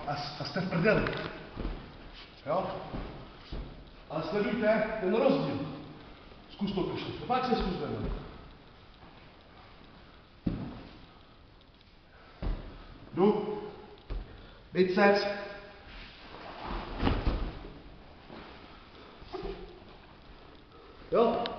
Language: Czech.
a jste v prdeli. Jo? Ale sledujte ten rozdíl. Zkus to trošku. Fakt se zkus ven. Jdu. Biceps. Jo?